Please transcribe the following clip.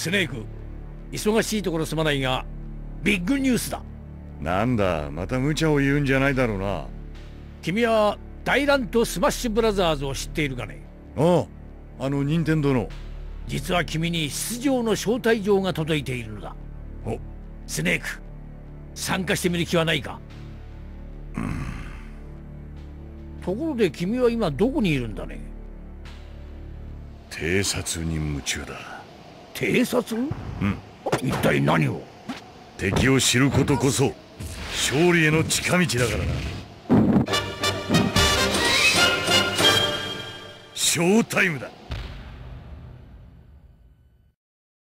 スネーク、忙しいところすまないがビッグニュースだ。 なんだ、また無茶を言うんじゃないだろうな。 君は大乱闘スマッシュブラザーズを知っているかね。 ああ、任天堂の。 実は君に出場の招待状が届いているのだ。 お、 スネーク、参加してみる気はないか。ところで君は今どこにいるんだね。 偵察に夢中だ。 偵察？一体何を？ 敵を知ることこそ勝利への近道だからな。ショータイムだ。